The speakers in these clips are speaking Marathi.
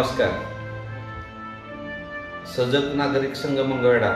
नमस्कार. सजग नागरिक संघ मंगळवेढा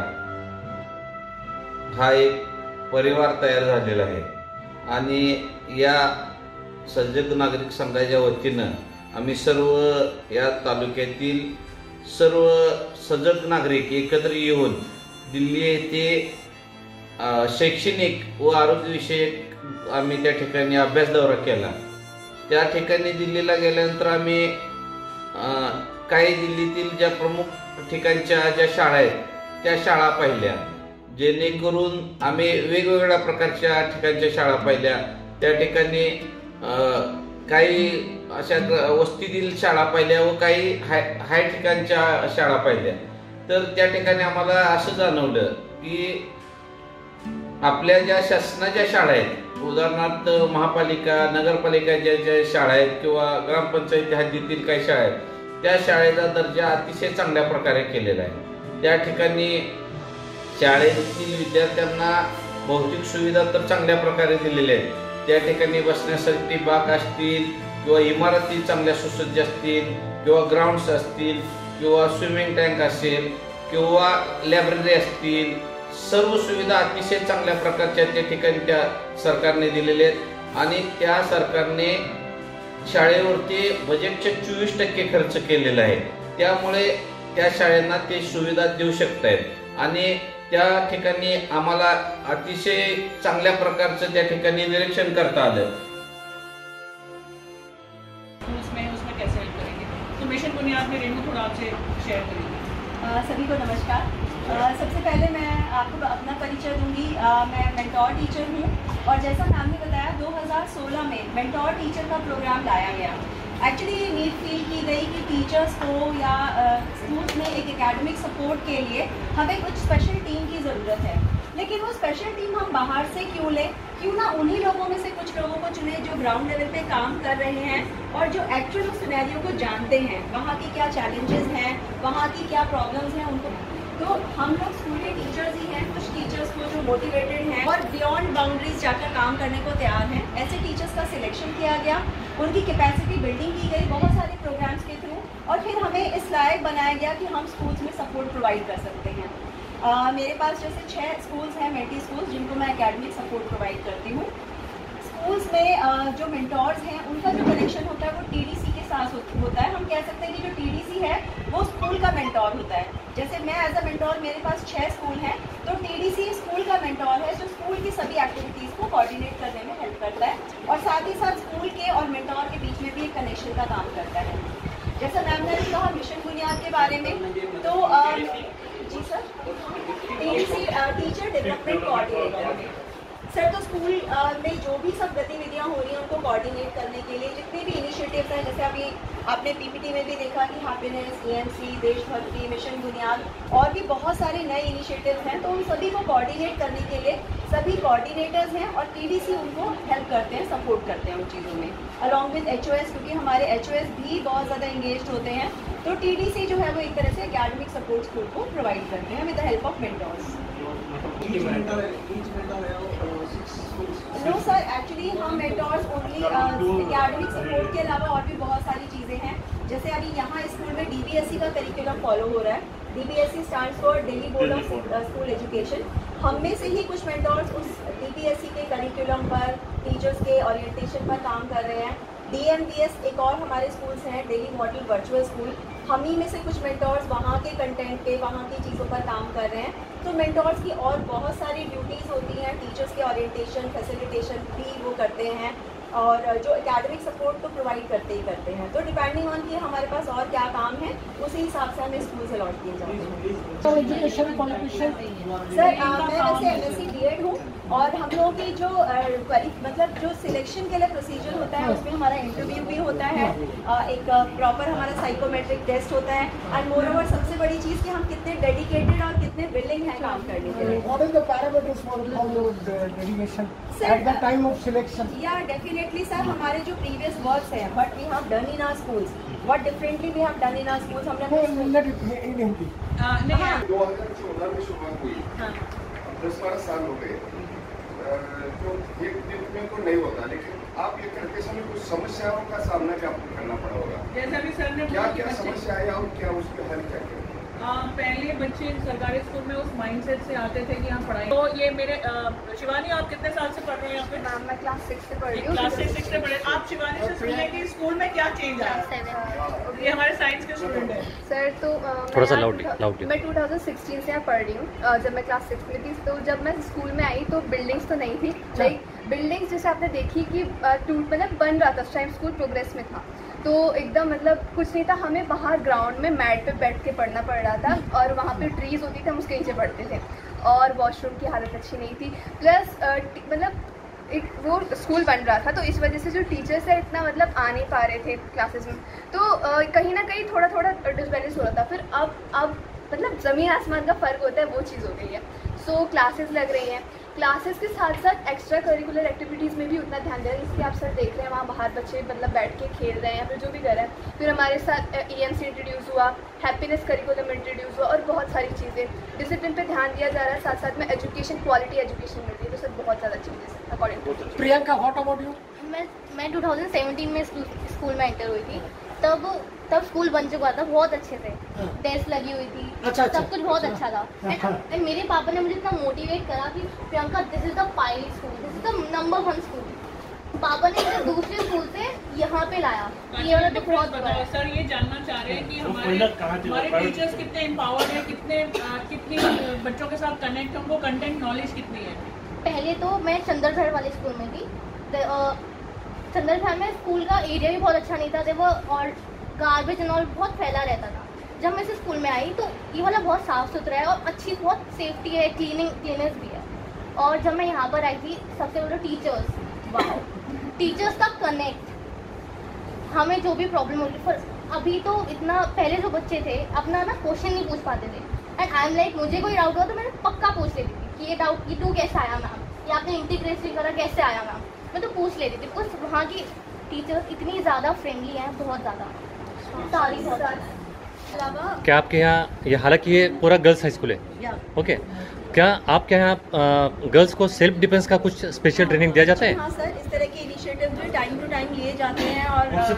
हा एक परिवार तयार झालेला आहे आणि या सजग नागरिक संघाच्या वतीनं आम्ही सर्व या तालुक्यातील सर्व सजग नागरिक एकत्र येऊन दिल्ली येथे शैक्षणिक व आरोग्यविषयक आम्ही त्या ठिकाणी अभ्यास दौरा केला. त्या ठिकाणी दिल्लीला गेल्यानंतर आम्ही काही दिल्लीतील ज्या प्रमुख ठिकाणच्या ज्या शाळा आहेत त्या शाळा पाहिल्या, जेणेकरून आम्ही वेगवेगळ्या प्रकारच्या ठिकाणच्या शाळा पाहिल्या. त्या ठिकाणी काही अशा वस्तीतील शाळा पाहिल्या व काही हाय ठिकाणच्या शाळा पाहिल्या. तर त्या ठिकाणी आम्हाला असं जाणवलं की आपल्या ज्या शासनाच्या शाळा आहेत, उदाहरणार्थ महापालिका नगरपालिका ज्या शाळा आहेत किंवा ग्रामपंचायती हद्दीतील काही शाळा आहेत, त्या शाळेचा दर्जा अतिशय चांगल्या प्रकारे केलेला आहे. त्या ठिकाणी शाळेतील विद्यार्थ्यांना भौतिक सुविधा तर चांगल्या प्रकारे दिलेल्या आहेत. त्या ठिकाणी बसण्यासाठी बाक असतील किंवा इमारती चांगल्या सुसज्ज असतील किंवा ग्राउंड्स असतील किंवा स्विमिंग टँक असेल किंवा लायब्ररी असतील, सर्व सुविधा अतिशय चांगल्या प्रकारच्या त्या ठिकाणी त्या सरकारने दिलेल्या आहेत. आणि त्या सरकारने शाळेवरती बजेटचे 24% खर्च केलेला आहे. त्यामुळे त्या शाळांना ते सुविधा देऊ शकतायत आणि त्या ठिकाणी आम्हाला अतिशय चांगल्या प्रकारचं त्या ठिकाणी निरीक्षण करता आलं. उसमें कैसे हेल्प करेंगे, तो मिशन बुनियाद में रेणु थोड़ा आपसे शेयर करेंगे. सभी को नमस्कार. सबसे पहले मैं आपको अपना परिचय दूंगी. मैं मेंटोर टीचर हूँ और जैसा मैम ने बताया 2016 में मेंटोर टीचर का प्रोग्राम लाया गया. एक्चुअली ये नीड फील की गई कि टीचर्स को या स्कूल्स में एक एकेडमिक सपोर्ट के लिए हमें कुछ स्पेशल टीम की ज़रूरत है. लेकिन वो स्पेशल टीम हम बाहर से क्यों लें, क्यों ना उन्हीं लोगों में से कुछ लोगों को चुने जो ग्राउंड लेवल पे काम कर रहे हैं और जो एक्चुअल उस सिनेरियो को जानते हैं, वहाँ की क्या चैलेंजेस हैं, वहाँ की क्या प्रॉब्लम्स हैं उनको. तो हम लोग स्कूल के टीचर्स ही हैं, कुछ टीचर्स को जो मोटिवेटेड हैं और बियॉन्ड बाउंड्रीज जाकर काम करने को तैयार हैं, ऐसे टीचर्स का सिलेक्शन किया गया. उनकी कैपेसिटी बिल्डिंग की गई बहुत सारे प्रोग्राम्स के थ्रू और फिर हमें इस लायक बनाया गया कि हम स्कूल्स में सपोर्ट प्रोवाइड कर सकते हैं. मेरे पास जैसे 6 स्कूल्स हैं, मेंटी स्कूल्स, जिनको मैं एकेडमिक सपोर्ट प्रोवाइड करती हूँ. स्कूल्स में जो मेंटोर्स हैं उनका जो कनेक्शन होता है वो टीडीसी के साथ होता है. हम कह सकते हैं कि जो टीडीसी है वो स्कूल का मेंटोर होता है. जैसे मैं एज अ मेंटोर, मेरे पास 6 स्कूल हैं, तो टीडीसी स्कूल का मेंटोर है जो स्कूल की सभी एक्टिविटीज़ को कोऑर्डिनेट करने में हेल्प करता है और साथ ही साथ स्कूल के और मेंटोर के बीच में भी एक कनेक्शन का काम करता है. जैसा मैम ने कहा मिशन बुनियाद के बारे में, तो जी sir, TDC teacher development coordinator sir. तो स्कूल में जो भी सब गतिविधियाँ हो रही हैं उनको कोऑर्डिनेट करने के लिए जितने भी इनिशिएटिव्स हैं, जैसे अभी आपने पीपीटी में भी देखा कि हैप्पीनेस, ईएमसी, देशभक्ति, मिशन बुनियाद और भी बहुत सारे नए इनिशिएटिव्स हैं. तो उन सभी को कोऑर्डिनेट करने के लिए सभी कोऑर्डिनेटर्स हैं और टीडीसी उनको हेल्प करते हैं, सपोर्ट करते हैं उन चीज़ों में, अलॉन्ग विद एचओएस, क्योंकि हमारे एचओएस भी बहुत ज़्यादा इंगेज होते हैं. तो टीडीसी जो है वो एक तरह से एकेडमिक सपोर्ट स्कूल को प्रोवाइड करते हैं with the help of mentors. No sir, actually हम मेंटोर्स ओनली एकेडमिक सपोर्ट के अलावा और भी बहुत सारी चीज़ें हैं. जैसे अभी यहाँ स्कूल में डीबीएसई का करिकुलम फॉलो हो रहा है. DBSE stands for Delhi board of school education. हम में से ही कुछ मेंटोर्स उस डीबीएसई के करिकुलम पर, टीचर्स के ओरिएंटेशन पर काम कर रहे हैं. डीएमवीएस एक और हमारे स्कूल्स हैं, दिल्ली मॉडल वर्चुअल स्कूल. हम ही में से कुछ मेंटोर्स वहाँ के कंटेंट पे, वहाँ की चीज़ों पर काम कर रहे हैं. तो मेंटोर्स की और बहुत सारी ड्यूटीज़ होती हैं. टीचर्स के ओरिएंटेशन, फैसिलिटेशन भी वो करते हैं और जो एकेडमिक सपोर्ट तो प्रोवाइड करते ही करते हैं. तो डिपेंडिंग ऑन कि हमारे पास और क्या काम है उसी हिसाब से हमें स्कूल से अलॉट किए जाते हैं. तो एजुकेशन क्वालिफिकेशन सर, मैं वैसे एमएससी बीएड हूँ और हम लोगों की जो मतलब जो सिलेक्शन के लिए प्रोसीजर होता है उसमें हमारा इंटरव्यू भी होता है, एक प्रॉपर हमारा साइकोमेट्रिक टेस्ट होता है एंड मोर ओवर सबसे बड़ी चीज़ कि हम कितने डेडिकेटेड और कितने विलिंग हैं काम करने के लिए. What is the parameters for your dedication at the time of selection? Yeah, definitely sir. हमारे जो previous works हैं, what we have done in our schools, what differently we have done in our schools, हमने in Hindi. नहीं. 2014 में शुरुआत हुई. 10-12 साल हो गए. जो एक दिन में तो नहीं होता, लेकिन आप ये करते समय कुछ समस्याओं का सामना भी आपको करना पड़ा होगा। जैसा भी सर ने क्या क्या समस्या आई और क्या उसके हल क्या क्या? पहले बच्चे सरकारी स्कूल में उस माइंडसेट से आते थे कि यहाँ पढ़ाई, तो ये मेरे शिवानी, आप कितने साल से पढ़ रहे हैं यहाँ पे? मैम मैं क्लास 6 से पढ़ रही हूँ। क्लास 6 से पढ़े। आप शिवानी से सुनिए कि स्कूल में क्या चेंज आया। ये हमारे साइंस के स्टूडेंट है सर, तो थोड़ा सा लाउड मैं 2016 से यहाँ पढ़ रही हूँ। जब मैं क्लास 6 में थी, तो जब मैं स्कूल में आई तो बिल्डिंग्स तो नहीं थी, लाइक बिल्डिंग्स जैसे आपने देखी कि मतलब बन रहा था, उस टाइम स्कूल प्रोग्रेस में था, तो एकदम मतलब कुछ नहीं था। हमें बाहर ग्राउंड में मैट पे बैठ के पढ़ना पड़ रहा था, और वहाँ पे ट्रीज होती थी, हम उसके नीचे पढ़ते थे, और वॉशरूम की हालत अच्छी नहीं थी। प्लस मतलब एक वो स्कूल बन रहा था, तो इस वजह से जो टीचर्स है इतना मतलब आ नहीं पा रहे थे क्लासेस में, तो कहीं ना कहीं थोड़ा थोड़ा डिसबैलेंस हो रहा था। फिर अब मतलब ज़मीन आसमान का फ़र्क होता है, वो चीज़ हो गई है। सो क्लासेस लग रही हैं, क्लासेस के साथ साथ एक्स्ट्रा करिकुलर एक्टिविटीज़ में भी उतना ध्यान दे रहे हैं, जिसके आप सर देख रहे हैं वहाँ बाहर बच्चे मतलब बैठ के खेल रहे हैं या फिर जो भी कर रहे हैं। फिर हमारे साथ EMC इंट्रोड्यूस हुआ, हैप्पीनेस करिकुलम इंट्रोड्यूस हुआ, और बहुत सारी चीज़ें। डिसिप्लिन पे ध्यान दिया जा रहा है, साथ साथ में एजुकेशन, क्वालिटी एजुकेशन मिल रही है, तो सर बहुत ज़्यादा changes according to. Priyanka, what about you? मैं 2017 में स्कूल में एंटर हुई थी, तब स्कूल बन चुका था, बहुत अच्छे से डेस्क लगी हुई थी, सब कुछ बहुत अच्छा था। एंड मेरे पापा ने मुझे इतना मोटिवेट करा कि Priyanka, this is the pilot school, this is the number 1 school. पापा ने मुझे दूसरे स्कूल से यहाँ पे लाया। ये वाला तो बहुत बड़ा है। सर ये जानना चाह रहे हैं कि हमारे टीचर्स कितने एम्पावर्ड है, कितनी बच्चों के साथ कनेक्ट, उनको कंटेंट नॉलेज कितनी है? पहले तो मैं चंद्रधर वाले स्कूल में थी। चंद्रधर में स्कूल का एरिया भी बहुत अच्छा नहीं था, वो और गार्बेज एंड ऑल बहुत फैला रहता था। जब मैं इस स्कूल में आई तो ये वाला बहुत साफ़ सुथरा है और अच्छी बहुत सेफ्टी है, क्लीनेस भी है। और जब मैं यहाँ पर आई थी, सबसे बड़ा टीचर्स, वाह, टीचर्स का कनेक्ट, हमें जो भी प्रॉब्लम होती पर अभी तो इतना, पहले जो बच्चे थे अपना ना क्वेश्चन नहीं पूछ पाते थे, एंड आई एम लाइक, मुझे कोई डाउट हुआ तो मैंने पक्का पूछ लेती थी कि ये डाउट, ये 2 कैसे आया मैम, या आपने इंटीग्रेशन करा कैसे आया मैम, मैं तो पूछ लेती थी। बिकॉज वहाँ की टीचर्स इतनी ज़्यादा फ्रेंडली हैं, बहुत ज़्यादा सारी। क्या आपके यहाँ ये, हालांकि ये पूरा गर्ल्स हाई स्कूल है, ओके, क्या आपके यहाँ गर्ल्स को सेल्फ डिफेंस का कुछ स्पेशल ट्रेनिंग दिया जाता है? हाँ सर, इस तरह के इनिशिएटिव जो टाइम टू टाइम लिए जाते हैं। और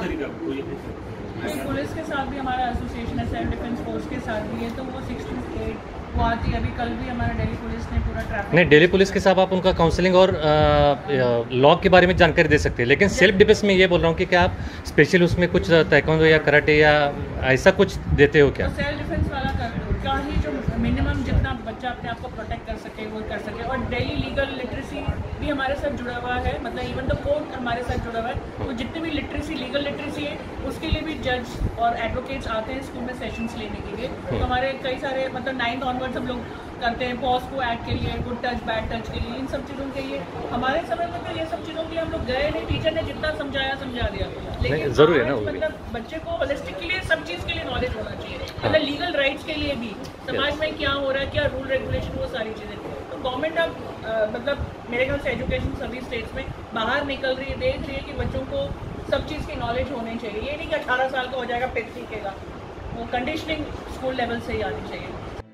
पुलिस के साथ भी हमारा एसोसिएशन है, सेल्फ डिफेंस फोर्स के साथ भी है, तो वो 6 to 8 वो आती है। अभी कल भी हमारा दिल्ली पुलिस ने पूरा ट्रैफिक, नहीं, दिल्ली पुलिस के साथ आप उनका काउंसलिंग और लॉ के बारे में जानकारी दे सकते हैं, लेकिन सेल्फ डिफेंस में ये बोल रहा हूँ कि क्या आप स्पेशल उसमें कुछ ताइक्वांडो या कराटे या ऐसा कुछ देते हो क्या? तो सेल्फ डिफेंस वाला का ही जो मिनिमम जितना बच्चा अपने आप को प्रोटेक्ट कर सके वो कर सके। और डेली लीगल लिटरेसी भी हमारे साथ जुड़ा हुआ है, मतलब इवन द कोर्ट हमारे साथ जुड़ा हुआ है। तो जितनी भी लिटरेसी, लीगल लिटरेसी है, उसके लिए भी जज और एडवोकेट्स आते हैं स्कूल में सेशंस लेने के लिए। तो हमारे कई सारे, मतलब 9th ऑनवर्ड्स हम लोग करते हैं, पॉस्को एक्ट के लिए, गुड टच बैड टच के लिए, इन सब चीज़ों के लिए। हमारे समय में तो ये सब चीज़ों के लिए हम लोग गए नहीं, टीचर ने जितना समझा दिया, लेकिन जरूरी है ना, मतलब बच्चे को होलिस्टिक के लिए सब चीज़ के लिए नॉलेज होना चाहिए, मतलब लीगल राइट्स के लिए भी, समाज में क्या हो रहा है, क्या रूल रेगुलेशन, वो सारी चीज़ें। तो गवर्नमेंट अब मतलब मेरे ख्याल से एजुकेशन सभी स्टेट्स में बाहर निकल रही है, देख रही है कि बच्चों को सब चीज़ की नॉलेज होनी चाहिए। ये नहीं कि 18 साल का हो जाएगा फिर सीखेगा, वो कंडीशनिंग स्कूल लेवल से ही आनी चाहिए।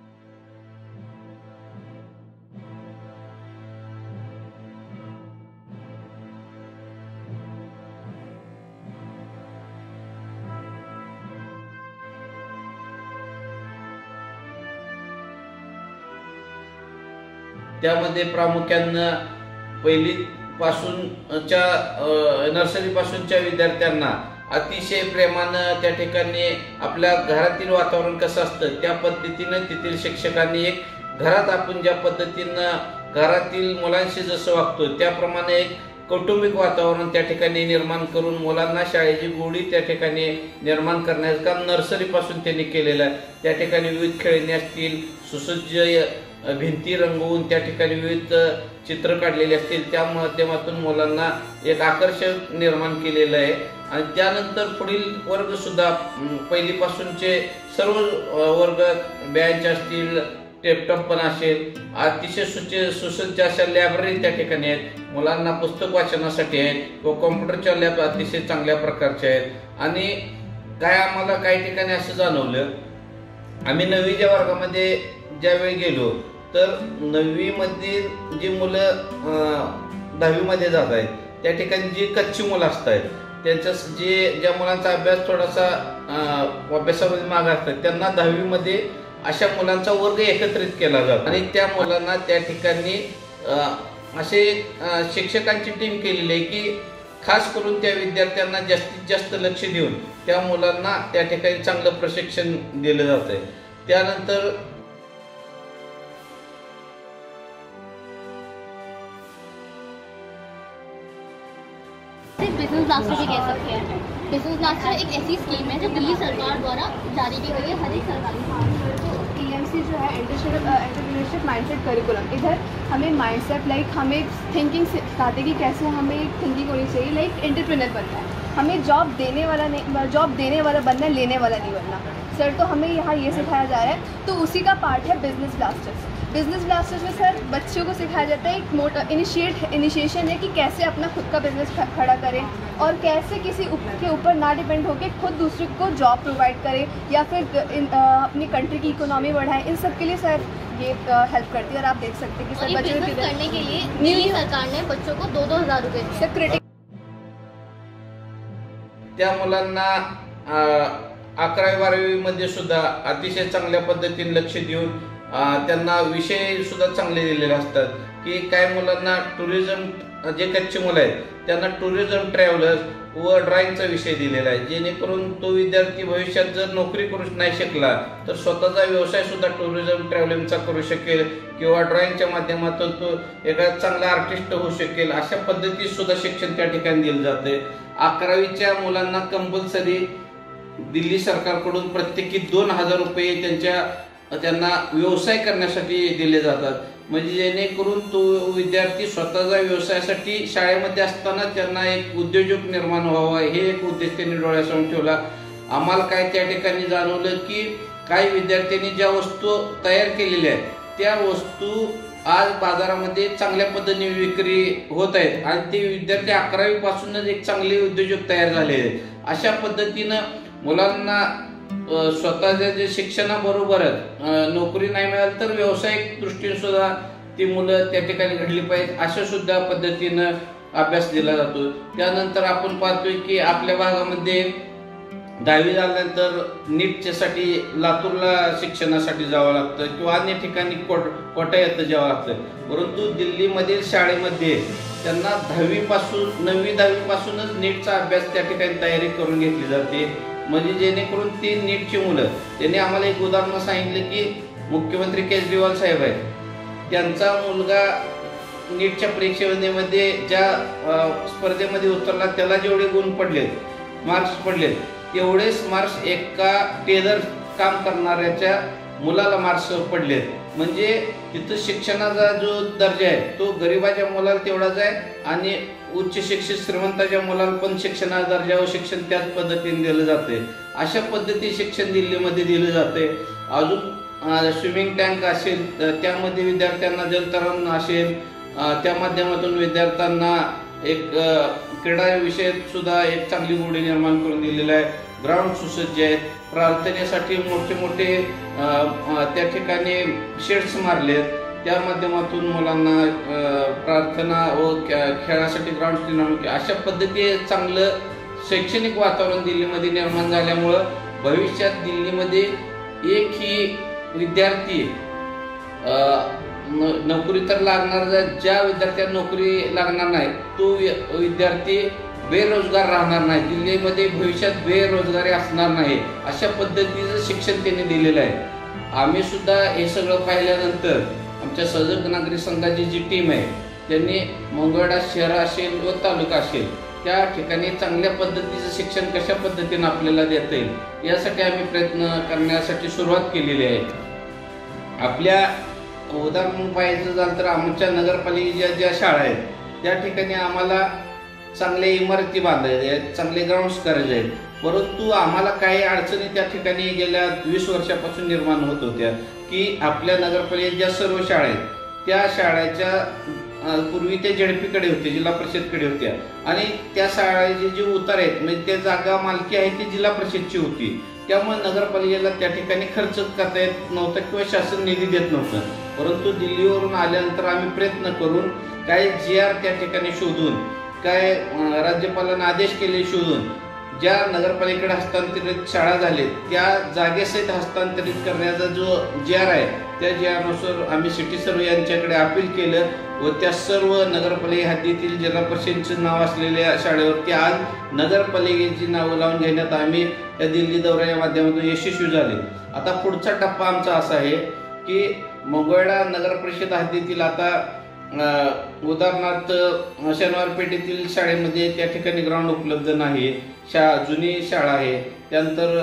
त्यामध्ये प्रामुख्यानं पहिली पासूनच्या नर्सरी पासूनच्या विद्यार्थ्यांना अतिशय प्रेमानं त्या ठिकाणी आपल्या घरातील वातावरण कसं असतं त्या पद्धतीनं तेथील शिक्षकांनी एक घरात आपण ज्या पद्धतीनं घरातील मुलांशी जसं वागतो त्याप्रमाणे एक कौटुंबिक वातावरण त्या ठिकाणी निर्माण करून मुलांना शाळेची गोडी त्या ठिकाणी निर्माण करण्याचं काम नर्सरीपासून त्यांनी केलेलं आहे। त्या ठिकाणी विविध खेळणी असतील, सुसज्ज भिंती रंगवून त्या ठिकाणी विविध चित्र काढलेली असतील, त्या माध्यमातून मुलांना एक आकर्षण निर्माण केलेलं आहे। आणि त्यानंतर पुढील वर्ग सुद्धा पहिलीपासूनचे सर्व वर्ग बँच असतील, टेपटॉप पण असेल, अतिशय सुसज्ज अशा लायब्ररी त्या ठिकाणी आहेत, मुलांना पुस्तक वाचनासाठी आहेत व कॉम्प्युटरच्या लॅब अतिशय चांगल्या प्रकारच्या आहेत। आणि काय आम्हाला काही ठिकाणी असं जाणवलं, आम्ही 9वीच्या वर्गामध्ये ज्यावेळी गेलो तर 9वीमधील जी मुलं 10वीमध्ये जात आहेत त्या ठिकाणी जी कच्ची मुलं असतात त्यांच्या ज्या मुलांचा अभ्यास थोडासा अभ्यासामध्ये मागे असतात त्यांना 10वीमध्ये अशा मुलांचा वर्ग एकत्रित केला जातो आणि त्या मुलांना त्या ठिकाणी असे शिक्षकांची टीम केलेली आहे की खास करून त्या विद्यार्थ्यांना जास्तीत जास्त लक्ष देऊन त्या मुलांना त्या ठिकाणी चांगलं प्रशिक्षण दिलं जात आहे. त्यानंतर बिजनेस ब्लास्टर भी कह सकते हैं. बिजनेस ब्लास्टर एक ऐसी स्कीम है जो दिल्ली सरकार द्वारा जारी की गई है हर एक सरकारी. EMC जो है एंटरप्रेन्योरशिप माइंडसेट करिकुलम, इधर हमें माइंडसेट लाइक हमें थिंकिंग सिखाते हैं कि कैसे हमें एक थिंकिंग होनी चाहिए, लाइक एंटरप्रेन्योर बनना है. हमें जॉब देने वाला नहीं, जॉब देने वाला बनना है, लेने वाला नहीं बनना. सर तो हमें यहाँ ये सिखाया जा रहा है, तो उसी का पार्ट है बिजनेस ब्लास्टर्स. बिजनेस ब्लास्टर्स में सर बच्चों को सिखाया जाता है एक इनिशिएशन है कि कैसे अपना खुद का बिजनेस खड़ा करें और कैसे किसी के ऊपर ना डिपेंड होकर खुद दूसरे को जॉब प्रोवाइड करें या फिर अपनी कंट्री की इकोनॉमी बढ़ाएं. इन सब के लिए सर ये हेल्प करती है. और आप देख सकते हैं कि सर बच्चों बिजनेस करने के लिए दिल्ली सरकार ने बच्चों को 2-2 हज़ार रुपये दिए. सर क्रिटिक त्या मुलांना 11वी-12वी मध्ये सुद्धा अतिशय चांगल्या पद्धतीने लक्ष देऊन त्यांना विषय सुद्धा चांगले दिलेले असतात की काही मुलांना टुरिझम जे कच्चे मुलं आहेत त्यांना टुरिझम ट्रॅव्हलर्स व ड्रॉइंगचा विषय दिलेला आहे जेणेकरून तो विद्यार्थी भविष्यात जर नोकरी करू नाही शकला तर स्वतःचा व्यवसाय सुद्धा टुरिझम ट्रॅव्हलिंगचा करू शकेल किंवा ड्रॉइंगच्या माध्यमातून तो एका चांगला आर्टिस्ट होऊ शकेल. अशा पद्धतीत सुद्धा शिक्षण त्या ठिकाणी दिलं जाते. 11वीच्या मुलांना कंपल्सरी दिल्ली सरकारकडून प्रत्येकी 2,000 रुपये त्यांना व्यवसाय करण्यासाठी दिले जातात. म्हणजे जेणेकरून तो विद्यार्थी स्वतःच्या व्यवसायासाठी शाळेमध्ये असताना त्यांना एक उद्योजक निर्माण व्हावा हे एक उद्देश त्यांनी डोळ्यासमोर ठेवला. आम्हाला काय त्या ठिकाणी जाणवलं की काही विद्यार्थ्यांनी ज्या वस्तू तयार केलेल्या आहेत त्या वस्तू आज बाजारामध्ये चांगल्या पद्धतीने विक्री होत आहेत आणि ते विद्यार्थी 11वी पासूनच एक चांगले उद्योजक तयार झाले आहेत. अशा पद्धतीनं मुलांना स्वतःच्या जे शिक्षणाबरोबरच नोकरी नाही मिळाली तर व्यावसायिक दृष्टीने सुद्धा ती मुलं त्या ठिकाणी घडली पाहिजेत अशा सुद्धा पद्धतीनं अभ्यास दिला जातो. त्यानंतर आपण पाहतोय की आपल्या भागामध्ये 10वी झाल्यानंतर नीटच्यासाठी लातूरला शिक्षणासाठी जावं लागतं किंवा अन्य ठिकाणी कोटा येतं जावं लागतं. परंतु दिल्लीमधील शाळेमध्ये त्यांना 9वी पासूनच नीटचा अभ्यास त्या ठिकाणी तयारी करून घेतली जाते. म्हणजे जेणेकरून ती नीटची मुलं त्यांनी आम्हाला एक उदाहरण सांगितलं की मुख्यमंत्री केजरीवाल साहेब आहेत त्यांचा मुलगा नीटच्या परीक्षेमध्ये ज्या स्पर्धेमध्ये उतरला त्याला जेवढे गुण पडलेत मार्क्स पडलेत तेवढेच मार्क्स एका टेलर काम करणाऱ्याच्या मुलाला मार्क्स पडलेत. म्हणजे तिथं शिक्षणाचा जो दर्जा आहे तो गरिबाच्या मुलाला तेवढाच आहे आणि उच्च शिक्षित श्रीमंताच्या मुलाला पण शिक्षणाचा दर्जा व शिक्षण त्याच पद्धतीने दिलं जाते. अशा पद्धती शिक्षण दिल्लीमध्ये दिलं जाते. अजून स्विमिंग टँक असेल त्यामध्ये विद्यार्थ्यांना जलतरण असेल त्या माध्यमातून विद्यार्थ्यांना एक क्रीडा विषयात सुद्धा एक चांगली गोडी निर्माण करून दिलेली आहे. ग्राउंड सुसज्ज आहेत. प्रार्थनेसाठी मोठे मोठे त्या ठिकाणी शेड्स मारलेत त्या माध्यमातून मुलांना प्रार्थना व खेळासाठी ग्राउंड निर्माण केले. अशा पद्धतीने चांगलं शैक्षणिक वातावरण दिल्लीमध्ये निर्माण झाल्यामुळं भविष्यात दिल्लीमध्ये एकही विद्यार्थी नोकरी तर लागणार ज्या विद्यार्थ्यांना नोकरी लागणार नाही तो विद्यार्थी बेरोजगार राहणार नाही. दिल्लीमध्ये भविष्यात बेरोजगारी असणार नाही अशा पद्धतीचं शिक्षण त्यांनी दिलेलं आहे. आम्ही सुद्धा हे सगळं पाहिल्यानंतर आमच्या सजग नागरिक संघाची जी टीम आहे त्यांनी मंगळवेढा शहर असेल व तालुका असेल त्या ठिकाणी चांगल्या पद्धतीचं शिक्षण कशा पद्धतीने आपल्याला देता येईल यासाठी आम्ही प्रयत्न करण्यासाठी सुरुवात केलेली आहे. आपल्या उदाहरण पाहायचं झालं तर आमच्या नगरपालिकेच्या ज्या शाळा आहेत त्या ठिकाणी आम्हाला चांगल्या इमारती बांधायच्या आहेत, चांगले ग्राउंड्स करायचे आहेत. परंतु आम्हाला काही अडचणी त्या ठिकाणी गेल्या 20 वर्षापासून निर्माण होत होत्या की आपल्या नगरपालिकेच्या ज्या सर्व शाळा आहेत त्या शाळेच्या पूर्वी ते झेडपीकडे होते, जिल्हा परिषदकडे होत्या आणि त्या शाळेचे जे उतार आहेत म्हणजे त्या जागा मालकी आहे ती जिल्हा परिषदची होती. त्यामुळे नगरपालिकेला त्या ठिकाणी खर्च करता येत नव्हता किंवा शासन निधी देत नव्हतं. परंतु दिल्लीवरून आल्यानंतर आम्ही प्रयत्न करून काही GR त्या ठिकाणी शोधून, काय राज्यपालांना आदेश केले शोधून, ज्या नगरपालिकेकडे हस्तांतरित शाळा झाले त्या जागेसहित हस्तांतरित करण्याचा जो GR आहे त्या GR आम्ही सिटी सर्वे यांच्याकडे अपील केलं व त्या सर्व नगरपालिका हद्दीतील जिल्हा परिषदेचे नाव असलेल्या शाळेवरती आज नगरपालिकेची नावं लावून घेण्यात आम्ही त्या दिल्ली दौऱ्याच्या माध्यमातून यशस्वी झाले. आता पुढचा टप्पा आमचा असा आहे की मंगळवेढा नगर परिषद हद्दीतील आता उदाहरणार्थ शनिवार पेठेतील शाळेमध्ये त्या ठिकाणी ग्राउंड उपलब्ध नाही, जुनी शाळा आहे. त्यानंतर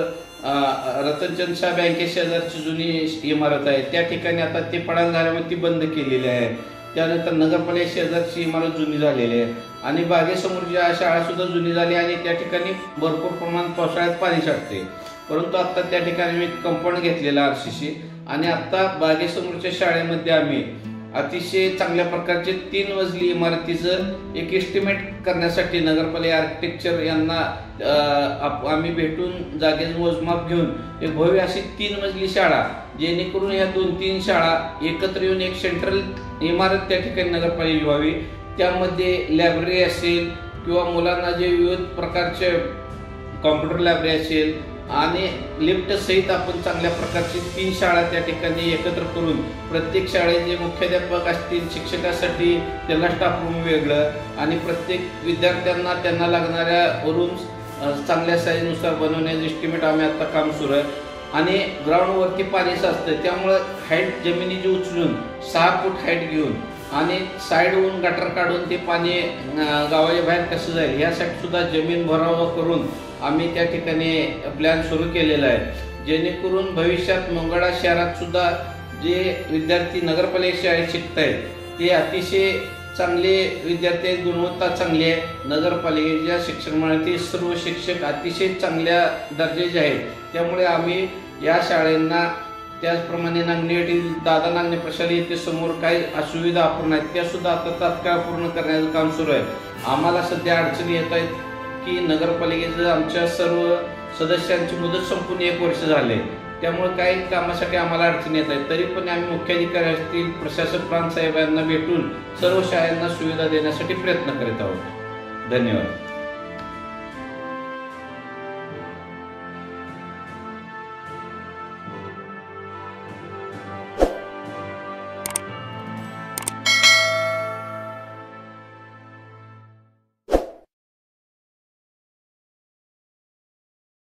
रतनचंद शाह बँके शेजारची जुनी इमारत आहे, त्या ठिकाणी आता ते पडाल झाल्यामुळे ती बंद केलेली आहे. त्यानंतर नगरपालिका शेजारची इमारत जुनी झालेली आहे आणि बागेसमोरची शाळा सुद्धा जुनी झाली आणि त्या ठिकाणी भरपूर प्रमाणात पावसाळ्यात पाणी साठते. परंतु आता त्या ठिकाणी मी कंपाऊंड घेतलेला RCC आणि आता बागेसमोरच्या शाळेमध्ये आम्ही अतिशय चांगल्या प्रकारचे 3 मजली इमारतीचं एक एस्टिमेट करण्यासाठी नगरपालिका आर्किटेक्चर यांना आम्ही भेटून जागेचं मोजमाप घेऊन एक भव्य अशी 3 मजली शाळा, जेणेकरून या 2-3 शाळा एकत्र येऊन एक सेंट्रल इमारत त्या ठिकाणी नगरपालिका व्हावी. त्यामध्ये लायब्ररी असेल किंवा मुलांना जे विविध प्रकारचे कॉम्प्युटर लायब्ररी असेल आणि लिफ्ट सहित आपण चांगल्या प्रकारची 3 शाळा त्या ठिकाणी एकत्र करून प्रत्येक शाळेचे मुख्याध्यापक असतील, शिक्षकासाठी त्यांना स्टाफ रूम वेगळं आणि प्रत्येक विद्यार्थ्यांना त्यांना लागणाऱ्या रूम्स चांगल्या साईजनुसार बनवण्याचं एस्टिमेट आम्ही आता काम सुरू आहे. आणि ग्राउंडवरती पाणी साचतं त्यामुळं हाईट जमिनीची उचलून 6 फूट हाईट घेऊन आणि साईडहून गटर काढून ते पाणी गावाच्या बाहेर कसं जाईल यासाठी सुद्धा जमीन भरावा करून आम्ही त्या ठिकाणी प्लॅन सुरू केलेला आहे, जेणेकरून भविष्यात मंगळवेढा शहरात सुद्धा जे विद्यार्थी नगरपालिका शाळेत शिकत आहेत ते अतिशय चांगले विद्यार्थी आहेत, गुणवत्ता चांगली आहे. नगरपालिकेच्या शिक्षण मंडळातील सर्व शिक्षक अतिशय चांगल्या दर्जाचे आहेत. त्यामुळे आम्ही या शाळेंना त्याचप्रमाणे नांगणे येथील दादा नांगणे प्रशाला येथे समोर काही असुविधा आपण आहेत त्या सुद्धा आता तात्काळ पूर्ण करण्याचं काम सुरू आहे. आम्हाला सध्या अडचणी येत आहेत की नगरपालिकेचं आमच्या सर्व सदस्यांची मुदत संपून 1 वर्ष झाले, त्यामुळे काही कामासाठी आम्हाला अडचणी येत आहेत. तरी पण आम्ही मुख्याधिकारी असतील, प्रशासक प्रांत साहेबांना भेटून सर्व शाळांना सुविधा देण्यासाठी प्रयत्न करीत आहोत. धन्यवाद.